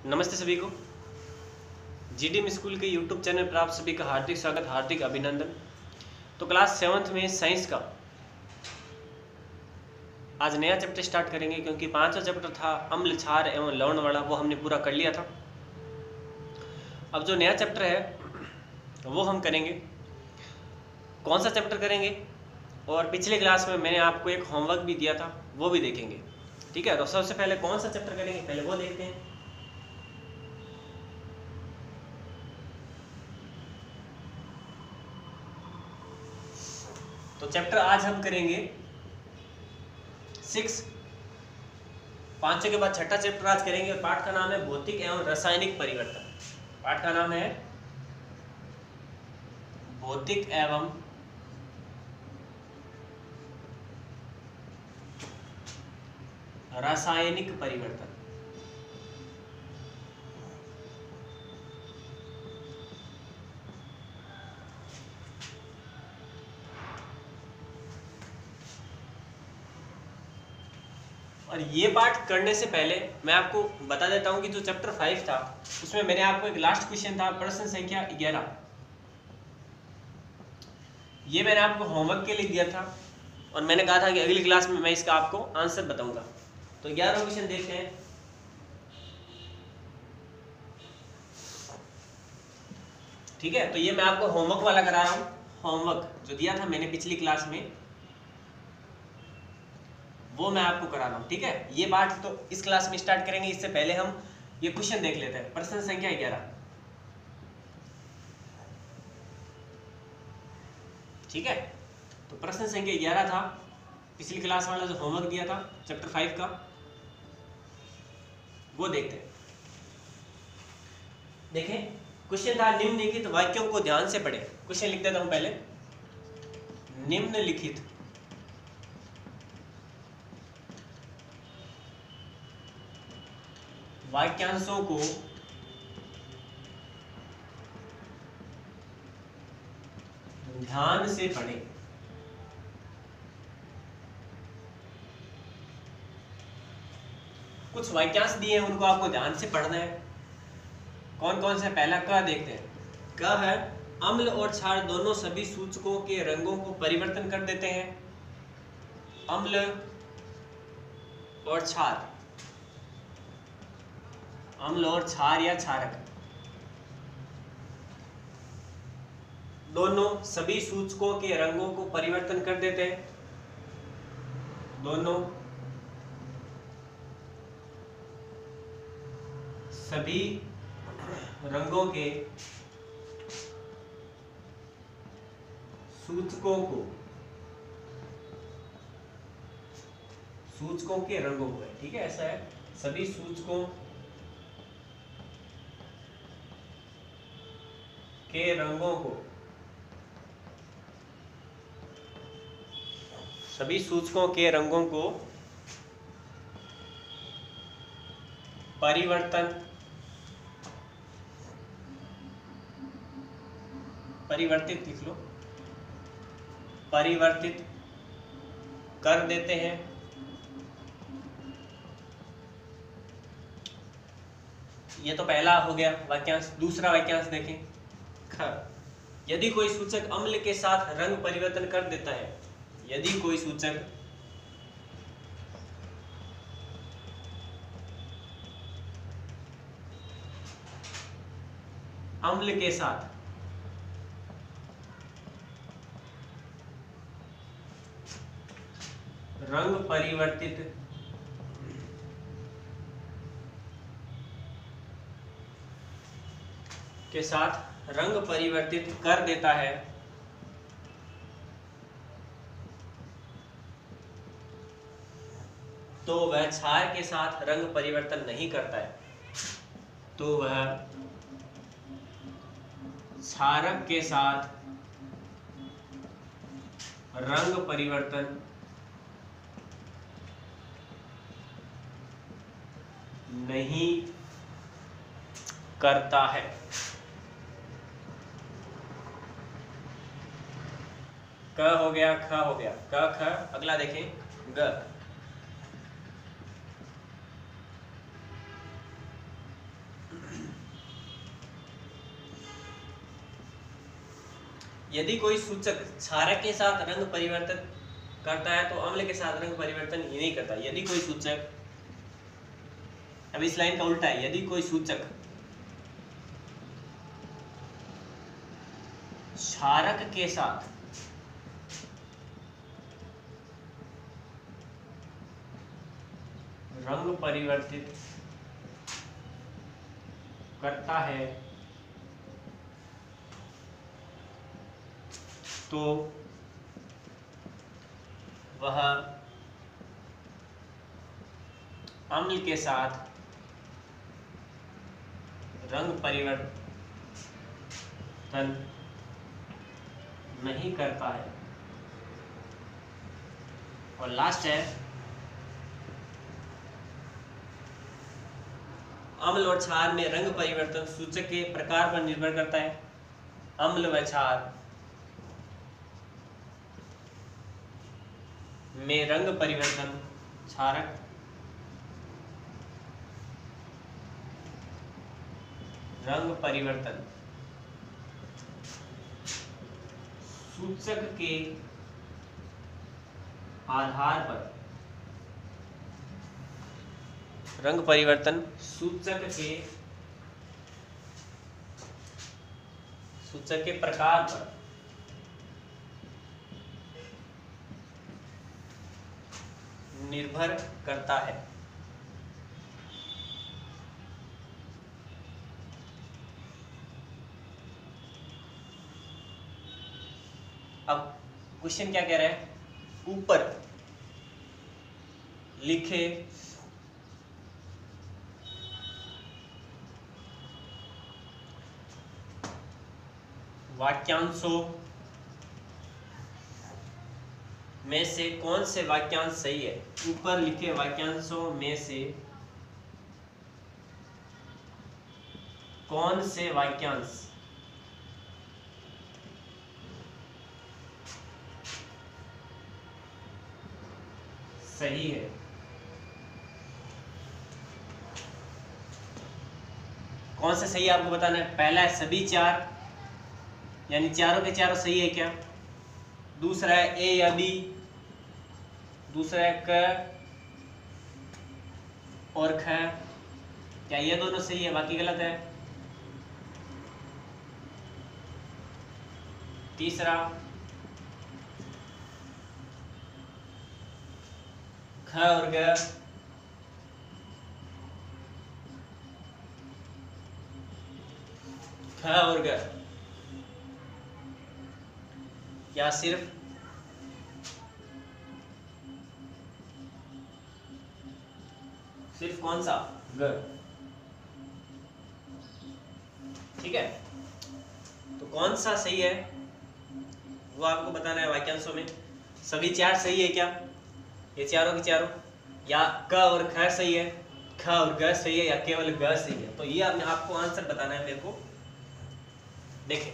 नमस्ते सभी को। जीडीएम स्कूल के यूट्यूब चैनल पर आप सभी का हार्दिक स्वागत, हार्दिक अभिनंदन। तो क्लास 7th में साइंस का आज नया चैप्टर स्टार्ट करेंगे, क्योंकि 5वां चैप्टर था अम्ल, क्षार एवं लवण वाला, वो हमने पूरा कर लिया था। अब जो नया चैप्टर है वो हम करेंगे। कौन सा चैप्टर करेंगे, और पिछले क्लास में मैंने आपको एक होमवर्क भी दिया था, वो भी देखेंगे। ठीक है, तो सबसे पहले कौन सा चैप्टर करेंगे, पहले वो देखते हैं। तो चैप्टर आज हम करेंगे 6। 5 के बाद छठा चैप्टर आज करेंगे, और पाठ का नाम है भौतिक एवं रासायनिक परिवर्तन। पाठ का नाम है भौतिक एवं रासायनिक परिवर्तन। और ये पाठ करने से पहले मैं आपको बता देता हूं कि जो चैप्टर 5 था उसमें मैंने आपको एक लास्ट क्वेश्चन था, प्रश्न संख्या 11। ये मैंने आपको होमवर्क के लिए दिया था, और मैंने कहा था कि अगली क्लास में मैं इसका आपको आंसर बताऊंगा। तो 11वां क्वेश्चन देखते हैं। ठीक है, तो ये मैं आपको होमवर्क वाला करा रहा हूं। होमवर्क जो दिया था मैंने पिछली क्लास में, वो मैं आपको करा रहा हूं। ठीक है, ये पाठ तो इस क्लास में स्टार्ट करेंगे, इससे पहले हम ये क्वेश्चन देख लेते हैं। प्रश्न संख्या 11। ठीक है, तो प्रश्न संख्या 11 था, पिछली क्लास वाला जो होमवर्क दिया था चैप्टर 5 का, वो देखते हैं। देखें, क्वेश्चन था निम्नलिखित वाक्यों को ध्यान से पढ़ें। क्वेश्चन लिख देता हूं पहले। निम्नलिखित वाक्यांशों को ध्यान से पढ़ें। कुछ वाक्यांश दिए हैं, उनको आपको ध्यान से पढ़ना है। कौन कौन से? पहला क देखते हैं। क है अम्ल और क्षार दोनों सभी सूचकों के रंगों को परिवर्तन कर देते हैं। अम्ल और क्षार, अम्ल और क्षार या क्षारक दोनों सभी सूचकों के रंगों को परिवर्तन कर देते हैं। दोनों सभी रंगों के सूचकों के रंगों को है। ठीक है, ऐसा है, सभी सूचकों के रंगों को, सभी सूचकों के रंगों को परिवर्तित लिख लो, परिवर्तित कर देते हैं। ये तो पहला हो गया वाक्यांश। दूसरा वाक्यांश देखें। ख, यदि कोई सूचक अम्ल के साथ रंग परिवर्तन कर देता है, यदि कोई सूचक अम्ल के साथ रंग परिवर्तित कर देता है, तो वह क्षार के साथ रंग परिवर्तन नहीं करता है। तो वह क्षारक के साथ रंग परिवर्तन नहीं करता है। क हो गया, ख हो गया, क ख। अगला देखें, ग। यदि कोई सूचक क्षारक के साथ रंग परिवर्तन करता है तो अम्ल के साथ रंग परिवर्तन ही नहीं करता। यदि कोई सूचक, अब इस लाइन का उल्टा है, यदि कोई सूचक क्षारक के साथ रंग परिवर्तित करता है तो वह अम्ल के साथ रंग परिवर्तन नहीं करता है। और लास्ट है, अम्ल और क्षार में रंग परिवर्तन सूचक के प्रकार पर निर्भर करता है। अम्ल व क्षार में रंग परिवर्तन क्षारक रंग परिवर्तन सूचक के आधार पर, रंग परिवर्तन सूचक के प्रकार पर निर्भर करता है। अब क्वेश्चन क्या कह रहा है, ऊपर लिखे वाक्यांशों में से कौन से वाक्यांश सही है। ऊपर लिखे वाक्यांशों में से कौन से वाक्यांश सही है। कौन सा सही है आपको बताना है। पहला है सभी चार, यानी चारों के चारों सही है क्या। दूसरा है ए या बी, दूसरा है क और ख, क्या ये दोनों सही है बाकी गलत है। तीसरा ख और ग, ख और ग, या सिर्फ कौन सा ग। ठीक है, तो कौन सा सही है वो आपको बताना है वाक्यांशों में। सभी चार सही है क्या, ये चारों के चारों, या क और ख सही है, ख और ग सही है, या केवल ग सही है। तो ये आपको आंसर बताना है मेरे को। देखें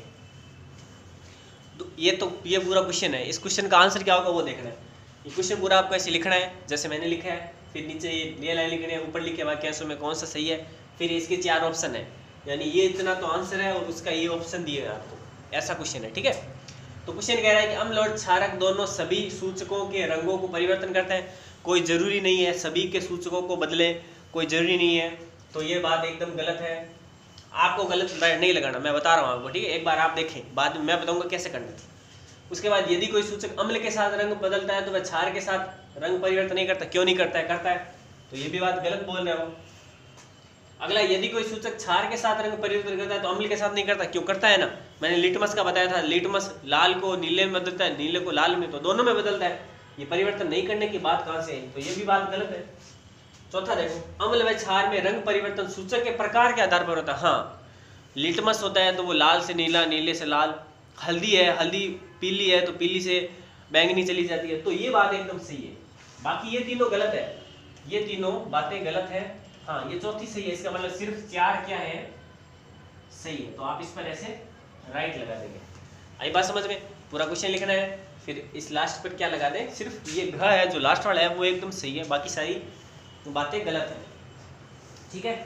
ये पूरा क्वेश्चन है, इस क्वेश्चन का आंसर क्या होगा वो देखना है। ये क्वेश्चन पूरा आपको ऐसे लिखना है जैसे मैंने लिखा है, फिर नीचे ये लाइन लिखनी है, ऊपर लिखे वाक्यांशों में कौन सा सही है, फिर इसके चार ऑप्शन है, यानी ये इतना तो आंसर है और उसका ये ऑप्शन दिए आपको, ऐसा क्वेश्चन है। ठीक है, तो क्वेश्चन कह रहा है कि अम्ल और क्षारक दोनों सभी सूचकों के रंगों को परिवर्तन करते हैं। कोई जरूरी नहीं है सभी के सूचकों को बदले, कोई जरूरी नहीं है। तो ये बात एकदम गलत है, आपको गलत नहीं लगाना, मैं बता रहा हूँ आपको। ठीक है, एक बार आप देखें, बाद में मैं बताऊंगा कैसे करना है। उसके बाद यदि कोई सूचक अम्ल के साथ रंग बदलता है तो वह क्षार के साथ रंग परिवर्तन नहीं करता। क्यों नहीं करता है, करता है, तो ये भी बात गलत बोल रहे हो। अगला, यदि कोई सूचक क्षार के साथ रंग परिवर्तन करता है तो अम्ल के साथ नहीं करता। क्यों, करता है ना। मैंने लिटमस का बताया था, लिटमस लाल को नीले में बदलता है, नीले को लाल में, तो दोनों में बदलता है। ये परिवर्तन नहीं करने की बात कहाँ से आई, तो ये भी बात गलत है। चौथा देखो, अम्ल व क्षार में रंग परिवर्तन सूचक के प्रकार के आधार पर होता है। हाँ, लिटमस होता है तो वो लाल से नीला, नीले से लाल। हल्दी है, हल्दी पीली है तो पीली से बैंगनी चली जाती है। तो ये बात एकदम सही है, बाकी ये तीनों गलत है, ये तीनों बातें गलत है। हाँ, ये चौथी सही है, इसका मतलब सिर्फ चार क्या है, सही है। तो आप इस पर ऐसे राइट लगा देंगे। आई बात समझ में। पूरा क्वेश्चन लिखना है, फिर इस लास्ट पर क्या लगा दें, सिर्फ ये घ है जो लास्ट वाला है वो एकदम सही है, बाकी सारी बातें गलत है। ठीक है,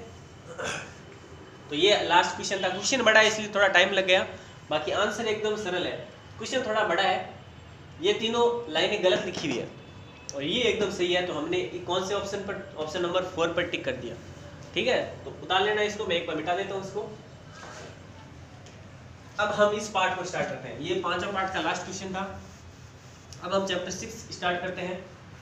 तो ये लास्ट क्वेश्चन था। क्वेश्चन बड़ा है इसलिए थोड़ा टाइम लग गया, बाकी आंसर एकदम सरल है। क्वेश्चन थोड़ा बड़ा है, ये तीनों लाइनें गलत लिखी हुई है और ये एकदम सही है, तो हमने कौन से ऑप्शन पर, ऑप्शन नंबर 4 पर टिक कर दिया। ठीक है, तो उतार लेना इसको, मैं एक बार मिटा देता हूँ इसको। अब हम इस पार्ट को स्टार्ट करते हैं, ये 5वां पार्ट का लास्ट क्वेश्चन था। अब हम चैप्टर 6 स्टार्ट करते हैं।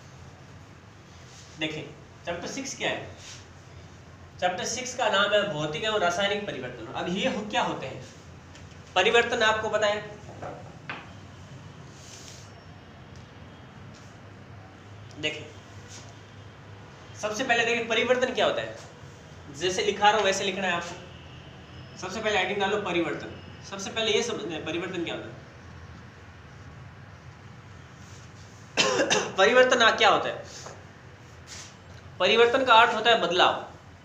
देखें चैप्टर 6 क्या है। चैप्टर 6 का नाम है भौतिक एवं रासायनिक परिवर्तन। अब ये क्या होते हैं परिवर्तन, आपको पता है। देखिए सबसे पहले देखिए परिवर्तन क्या होता है, जैसे लिखा रहा हूं वैसे लिखना है आपको। सबसे पहले हेडिंग डालो परिवर्तन। सबसे पहले ये समझना है परिवर्तन क्या होता है। परिवर्तन क्या होता है, परिवर्तन का अर्थ होता है बदलाव।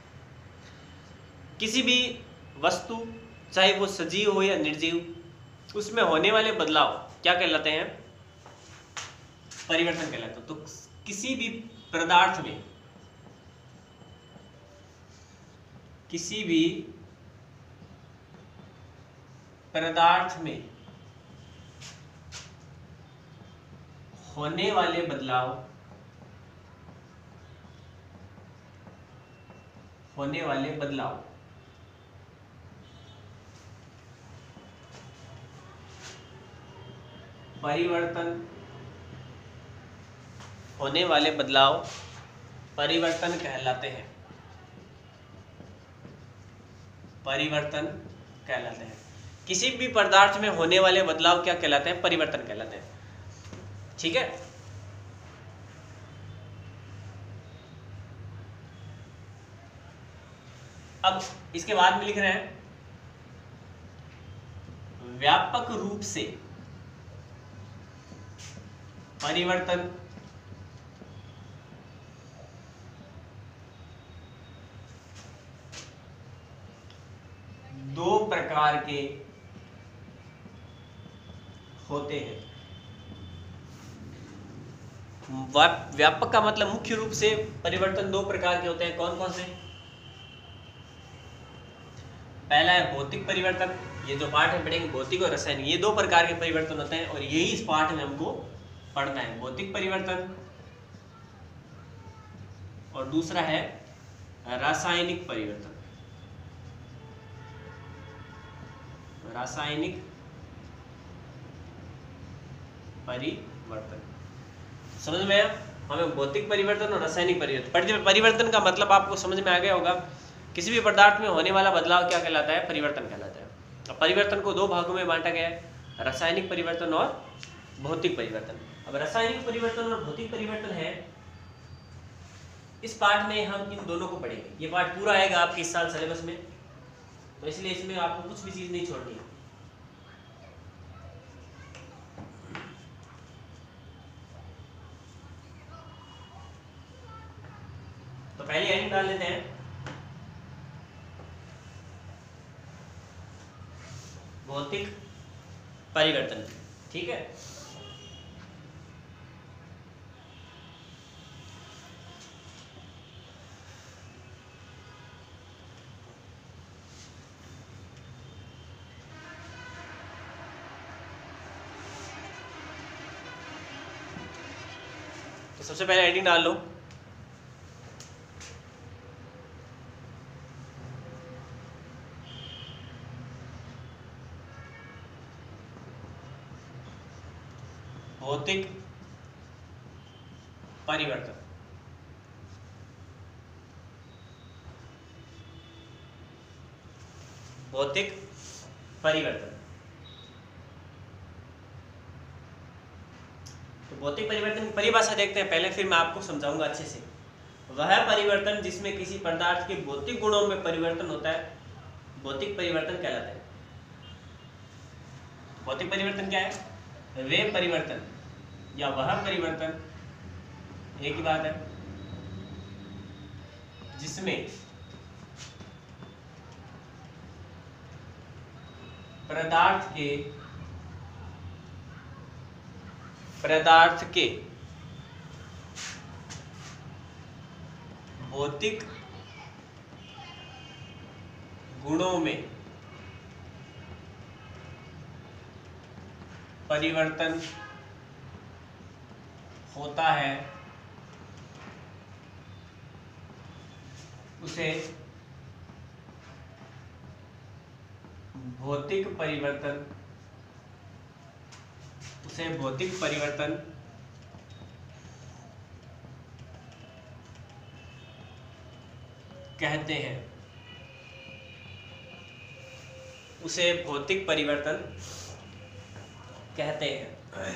किसी भी वस्तु, चाहे वो सजीव हो या निर्जीव, उसमें होने वाले बदलाव क्या कहलाते हैं, परिवर्तन कहलाते हैं। तो किसी भी पदार्थ में, किसी भी पदार्थ में होने वाले बदलाव, होने वाले बदलाव परिवर्तन, होने वाले बदलाव परिवर्तन कहलाते हैं, परिवर्तन कहलाते हैं। किसी भी पदार्थ में होने वाले बदलाव क्या कहलाते हैं, परिवर्तन कहलाते हैं। ठीक है, अब इसके बाद में लिख रहे हैं व्यापक रूप से परिवर्तन दो प्रकार के होते हैं। व्यापक का मतलब मुख्य रूप से परिवर्तन दो प्रकार के होते हैं। कौन कौन से, पहला है भौतिक परिवर्तन, ये जो पार्ट है पढ़ेंगे भौतिक और रासायनिक, ये दो प्रकार के परिवर्तन होते हैं और यही इस पार्ट में हमको पढ़ना है। भौतिक परिवर्तन और दूसरा है रासायनिक परिवर्तन। रासायनिक परिवर्तन समझ में आया हमें। भौतिक परिवर्तन और रासायनिक परिवर्तन, परिवर्तन का मतलब आपको समझ में आ गया होगा। किसी भी पदार्थ में होने वाला बदलाव क्या कहलाता है, परिवर्तन कहलाता है। अब परिवर्तन को दो भागों में बांटा गया है, रासायनिक परिवर्तन और भौतिक परिवर्तन। अब रासायनिक परिवर्तन और भौतिक परिवर्तन है, इस पार्ट में हम इन दोनों को पढ़ेंगे। ये पार्ट पूरा आएगा आपके इस साल सिलेबस में, तो इसलिए इसमें आपको कुछ भी चीज नहीं छोड़नी है। तो पहले हेडिंग डाल लेते हैं भौतिक परिवर्तन। ठीक है, तो सबसे पहले हेडिंग डाल लो भौतिक परिवर्तन। भौतिक परिवर्तन, तो भौतिक परिवर्तन की परिभाषा देखते हैं पहले, फिर मैं आपको समझाऊंगा अच्छे से। वह परिवर्तन जिसमें किसी पदार्थ के भौतिक गुणों में परिवर्तन होता है, भौतिक परिवर्तन कहलाता है। भौतिक परिवर्तन क्या है, वे परिवर्तन या वह परिवर्तन, एक ही बात है, जिसमें पदार्थ के भौतिक गुणों में परिवर्तन होता है उसे भौतिक परिवर्तन कहते हैं। उसे भौतिक परिवर्तन कहते हैं।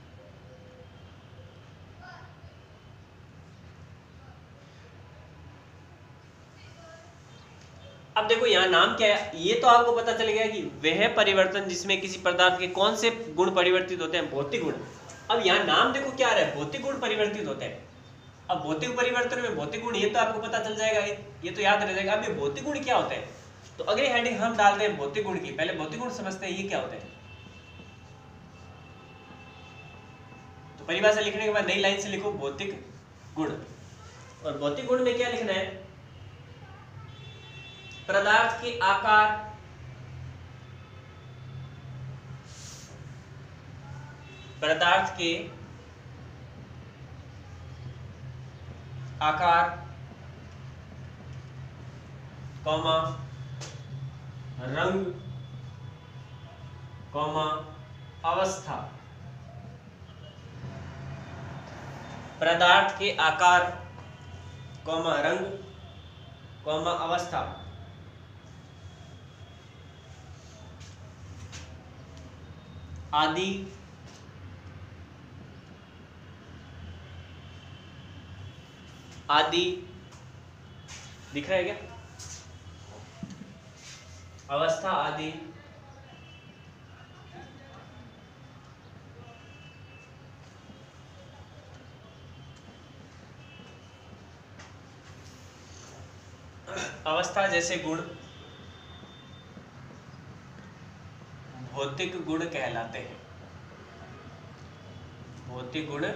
अब देखो यहाँ नाम क्या है, ये तो आपको पता चल गया कि वह परिवर्तन जिसमें किसी पदार्थ के कौन से गुण परिवर्तित होते हैं, भौतिक गुण। अब यहाँ नाम देखो क्या रहा है, भौतिक गुण परिवर्तित होते हैं। अब भौतिक परिवर्तन में भौतिक गुण, ये तो आपको पता चल जाएगा, ये तो याद रह जाएगा। अब ये भौतिक गुण क्या होते हैं, तो अगली हेडिंग हम डालते हैं भौतिक गुण की। पहले भौतिक गुण समझते हैं ये क्या होते हैं। तो परिभाषा लिखने के बाद नई लाइन से लिखो भौतिक गुण। और भौतिक गुण में क्या लिखना है, पदार्थ के आकार, पदार्थ के आकार, कॉमा रंग, कॉमा अवस्था। पदार्थ के आकार, कॉमा रंग, कॉमा अवस्था आदि दिख रहा है क्या, अवस्था आदि अवस्था जैसे गुण भौतिक गुण कहलाते हैं। भौतिक गुण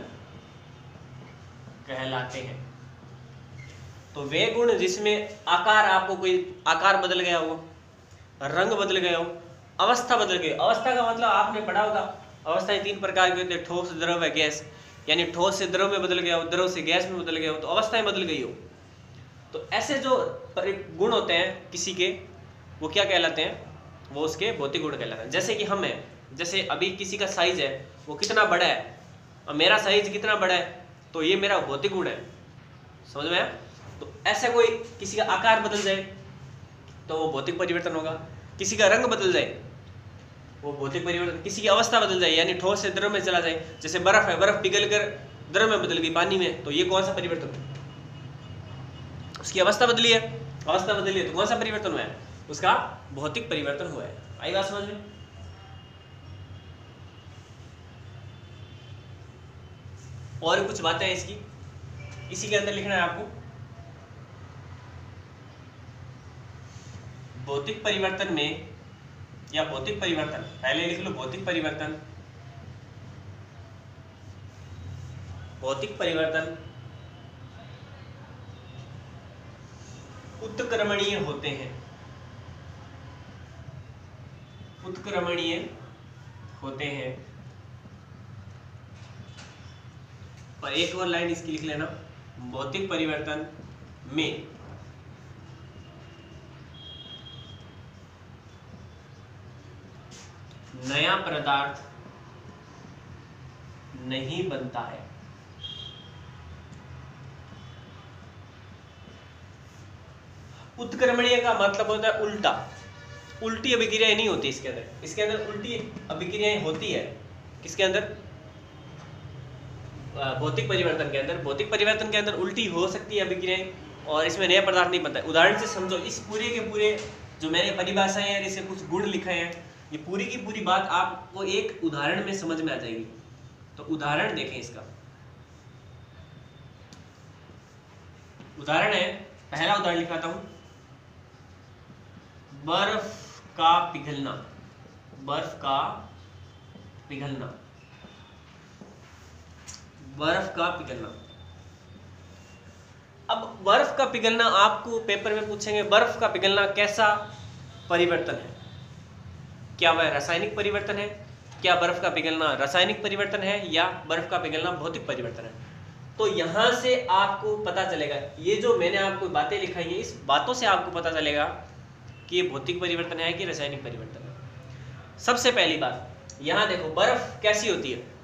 कहलाते हैं। तो वे गुण जिसमें आकार, आपको कोई आकार बदल गया हो, रंग बदल गया हो, अवस्था बदल गई। अवस्था का मतलब आपने पढ़ा होगा, अवस्थाएं तीन प्रकार की होती है, ठोस, द्रव, गैस। यानी ठोस से द्रव में बदल गया हो, द्रव से गैस में बदल गया हो, तो अवस्थाएं बदल गई हो। तो ऐसे जो गुण होते हैं किसी के, वो क्या कहलाते हैं, वो उसके भौतिक गुण कहलाते हैं। जैसे कि हम हैं, जैसे अभी किसी का साइज है वो कितना बड़ा है, और मेरा साइज कितना बड़ा है, तो ये मेरा भौतिक गुण है। समझ में आया? तो ऐसा कोई किसी का आकार बदल जाए तो वो भौतिक परिवर्तन होगा। किसी का रंग बदल जाए वो भौतिक परिवर्तन। किसी की अवस्था बदल जाए, यानी ठोस से द्रव में चला जाए, जैसे बर्फ है, बर्फ पिघल कर द्रव में बदल गई, पानी में, तो ये कौन सा परिवर्तन है, उसकी अवस्था बदली है। अवस्था बदली है तो कौन सा परिवर्तन हुआ है, उसका भौतिक परिवर्तन हुआ है। आई बात समझ में? और कुछ बातें हैं इसकी, इसी के अंदर लिखना है आपको। भौतिक परिवर्तन में, या भौतिक परिवर्तन, पहले लिख लो भौतिक परिवर्तन। भौतिक परिवर्तन उत्क्रमणीय होते हैं। उत्क्रमणीय होते हैं। और एक और लाइन इसकी लिख लेना, भौतिक परिवर्तन में नया पदार्थ नहीं बनता है। उत्क्रमणीय का मतलब होता है उल्टा, उल्टी अभिक्रियाएं नहीं होती इसके अंदर। इसके अंदर उल्टी अभिक्रियाएं होती है, किसके अंदर, भौतिक परिवर्तन के अंदर। भौतिक परिवर्तन के अंदर उल्टी हो सकती है अभिक्रियाएं, और इसमें नया पदार्थ नहीं बनता है। उदाहरण से समझो, इस पूरे के पूरे जो मैंने परिभाषाएं हैं, इसे कुछ गुण लिखे हैं, ये पूरी की पूरी बात आपको एक उदाहरण में समझ में आ जाएगी। तो उदाहरण देखें इसका। उदाहरण है, पहला उदाहरण लिखाता हूं, बर्फ का पिघलना। बर्फ का पिघलना, बर्फ का पिघलना। अब बर्फ का पिघलना आपको पेपर में पूछेंगे, बर्फ का पिघलना कैसा परिवर्तन है, क्या वह रासायनिक परिवर्तन है क्या बर्फ का पिघलना रासायनिक परिवर्तन है या बर्फ का पिघलना भौतिक परिवर्तन है। तो यहां से आपको पता चलेगा, ये जो मैंने आपको बातें लिखाई है इस बातों से आपको पता चलेगा कि ये भौतिक परिवर्तन है कि रासायनिक परिवर्तन है। सबसे पहली बात यहां देखो, बर्फ कैसी होती है?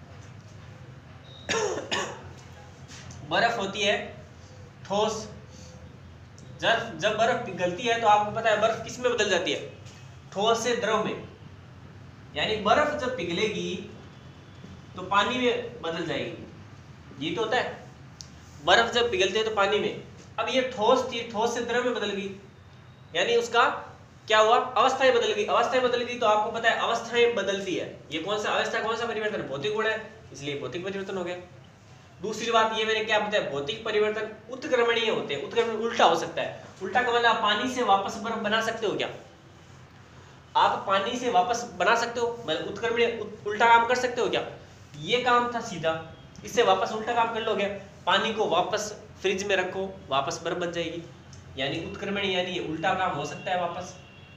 बर्फ होती है ठोस। जब बर्फ पिघलती है तो आपको पता है बर्फ किस में बदल जाती है? ठोस से द्रव में। यानी बर्फ जब पिघलेगी तो पानी में बदल जाएगी, ये तो होता है। बर्फ जब पिघलती है तो पानी में, अब ये ठोस थी, ठोस से द्रव में बदल गई, यानी उसका क्या हुआ? अवस्थाएं बदल गई। अवस्थाएं बदल गई तो आपको पता है अवस्थाएं बदलती है, ये कौन सा अवस्था, कौन सा परिवर्तन? भौतिक गुण है, इसलिए भौतिक परिवर्तन हो गया। दूसरी बात ये मैंने क्या बताया, भौतिक परिवर्तन उत्क्रमणीय होते हैं। उत्क्रमण उल्टा हो सकता है। उल्टा का मतलब पानी से वापस बर्फ बना सकते हो क्या? आप पानी से वापस बना सकते हो, मतलब उत्क्रमणीय उल्टा काम कर सकते हो क्या? ये काम था सीधा, इससे वापस उल्टा काम कर लोगे। पानी को वापस फ्रिज में रखो, वापस बर्फ बन जाएगी, यानी उत्क्रमणीय, यानी ये उल्टा काम हो सकता है वापस।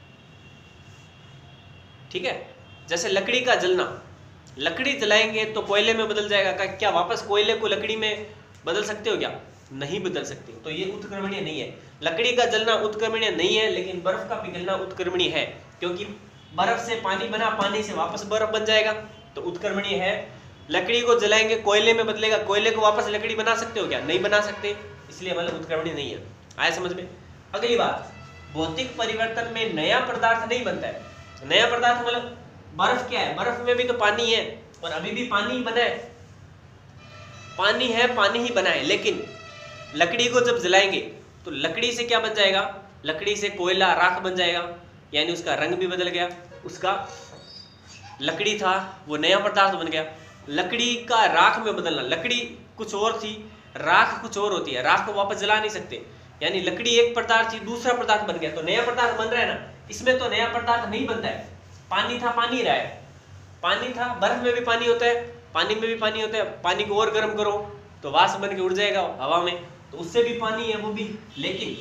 ठीक है, जैसे लकड़ी का जलना, लकड़ी जलाएंगे तो कोयले में बदल जाएगा, क्या वापस कोयले को लकड़ी में बदल सकते हो क्या? नहीं बदल सकते, तो ये उत्क्रमणीय नहीं है। लकड़ी का जलना उत्क्रमणीय नहीं है, लेकिन बर्फ का पिघलना उत्क्रमणीय है, क्योंकि बर्फ से पानी बना, पानी से वापस बर्फ बन जाएगा, तो उत्क्रमणीय है। लकड़ी को जलाएंगे कोयले में बदलेगा, कोयले को वापस लकड़ी बना सकते हो क्या? नहीं बना सकते, इसलिए मतलब उत्क्रमणीय नहीं है। आया समझ में? अगली बात, भौतिक परिवर्तन में नया पदार्थ नहीं बनता है। नया पदार्थ मतलब बर्फ क्या है? बर्फ में भी तो पानी है और अभी भी पानी ही बना है, पानी है, पानी ही बना है। लेकिन लकड़ी को जब जलाएंगे तो लकड़ी से क्या बन जाएगा? लकड़ी से कोयला, राख बन जाएगा, यानी उसका रंग भी बदल गया। उसका लकड़ी था वो नया पदार्थ बन गया। लकड़ी का राख में बदलना, लकड़ी कुछ और थी, राख कुछ और होती है, राख को वापस जला नहीं सकते, यानी लकड़ी एक पदार्थ थी, दूसरा पदार्थ बन गया, तो नया पदार्थ बन रहा है ना। इसमें तो नया पदार्थ नहीं बनता है, पानी था, पानी रहा है, पानी था, बर्फ में भी पानी होता है, पानी में भी पानी होता है। पानी को और गर्म करो तो वाष्प बन के उड़ जाएगा हवा में, तो उससे भी पानी है वो भी। लेकिन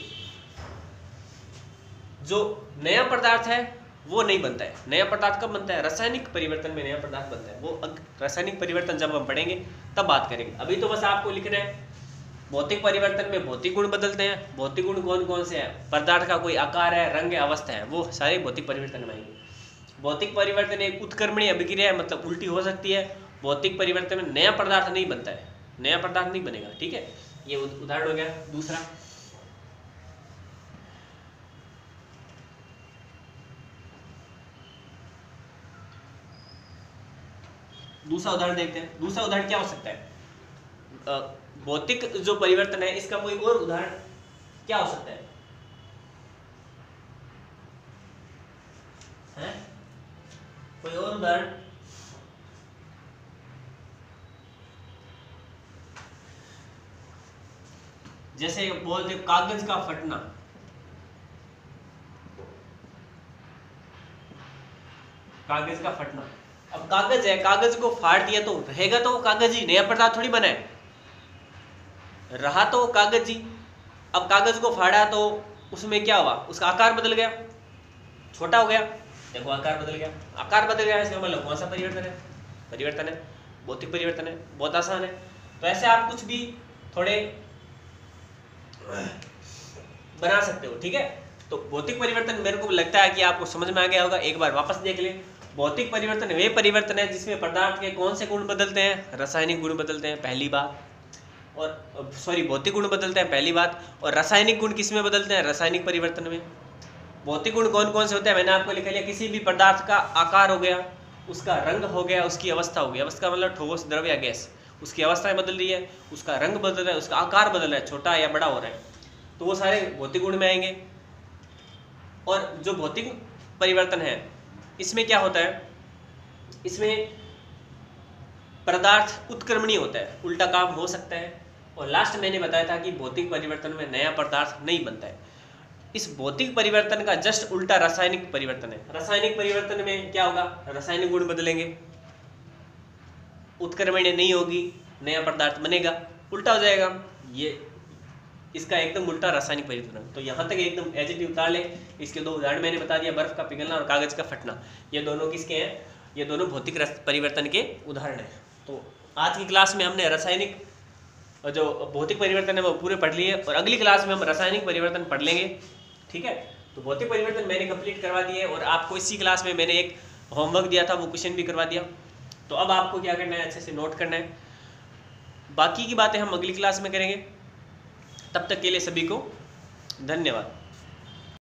जो नया पदार्थ है वो नहीं बनता है। नया पदार्थ कब बनता है? रासायनिक परिवर्तन में नया पदार्थ बनता है। वो रासायनिक परिवर्तन जब हम पढ़ेंगे तब बात करेंगे। अभी तो बस आपको लिखना है भौतिक परिवर्तन में भौतिक गुण बदलते हैं। भौतिक गुण कौन कौन से हैं? पदार्थ का कोई आकार है, रंग है, अवस्था है, वो सारे भौतिक परिवर्तन में आएंगे। भौतिक परिवर्तन एक उत्क्रमणीय अभिक्रिया है, मतलब उल्टी हो सकती है। भौतिक परिवर्तन में नया पदार्थ नहीं बनता है, नया पदार्थ नहीं बनेगा। ठीक है, ये उदाहरण हो गया। दूसरा उदाहरण देखते हैं। दूसरा उदाहरण क्या हो सकता है? भौतिक जो परिवर्तन है इसका कोई और उदाहरण क्या हो सकता है? कोई और उदाहरण? जैसे बोलते कागज का फटना, कागज का फटना। अब कागज है, कागज को फाड़ दिया तो रहेगा तो वो कागज ही, नया पदार्थ थोड़ी बना है, रहा तो वो कागज ही। अब कागज को फाड़ा तो उसमें क्या हुआ? उसका आकार बदल गया, छोटा हो गया। देखो आकार बदल गया, आकार बदल गया, इसका मतलब कौन सा परिवर्तन है? परिवर्तन है, भौतिक परिवर्तन है, बहुत आसान है। तो ऐसे आप कुछ भी थोड़े बना सकते हो। ठीक है, तो भौतिक परिवर्तन मेरे को लगता है कि आपको समझ में आ गया होगा। एक बार वापस देख ले। भौतिक परिवर्तन वे परिवर्तन है जिसमें पदार्थ के कौन से गुण बदलते हैं? रासायनिक गुण बदलते हैं, पहली बात। और सॉरी, भौतिक गुण बदलते हैं, पहली बात। और रासायनिक गुण किस में बदलते हैं? रासायनिक परिवर्तन में। भौतिक गुण कौन कौन से होते हैं? मैंने आपको लिख लिया। किसी भी पदार्थ का आकार हो गया, उसका रंग हो गया, उसकी अवस्था हो गई। अवस्था मतलब ठोस, द्रव या गैस। उसकी अवस्थाएं बदल रही है, उसका रंग बदल रहा है, उसका आकार बदल रहा है, छोटा या बड़ा हो रहा है, तो वो सारे भौतिक गुण में आएंगे। और जो भौतिक परिवर्तन है इसमें क्या होता है? इसमें पदार्थ उत्क्रमणीय होता है, उल्टा काम हो सकता है। और लास्ट मैंने बताया था कि भौतिक परिवर्तन में नया पदार्थ नहीं बनता है। इस भौतिक परिवर्तन का जस्ट उल्टा रासायनिक परिवर्तन है। रासायनिक परिवर्तन में क्या होगा? रासायनिक गुण बदलेंगे, उत्क्रमणीय नहीं होगी, नया पदार्थ बनेगा, उल्टा हो जाएगा। ये इसका एकदम उल्टा रासायनिक परिवर्तन। तो यहाँ तक एकदम एज इट इज उतार ले। इसके दो उदाहरण मैंने बता दिया, बर्फ का पिघलना और कागज का फटना। ये दोनों किसके हैं? ये दोनों भौतिक परिवर्तन के उदाहरण हैं। तो आज की क्लास में हमने रासायनिक जो भौतिक परिवर्तन है वो पूरे पढ़ लिए, और अगली क्लास में हम रासायनिक परिवर्तन पढ़ लेंगे। ठीक है, तो भौतिक परिवर्तन मैंने कंप्लीट करवा दिए, और आपको इसी क्लास में मैंने एक होमवर्क दिया था, वो क्वेश्चन भी करवा दिया। तो अब आपको क्या करना है, अच्छे से नोट करना है। बाकी की बातें हम अगली क्लास में करेंगे। तब तक के लिए सभी को धन्यवाद।